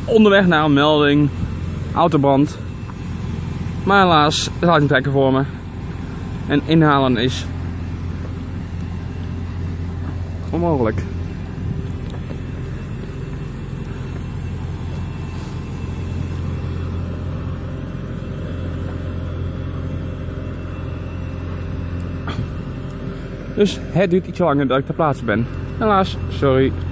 onderweg naar een melding. Autobrand. Maar helaas, het houdt niet trekken voor me. En inhalen is onmogelijk. Dus het duurt iets langer dat ik ter plaatse ben. Helaas, sorry.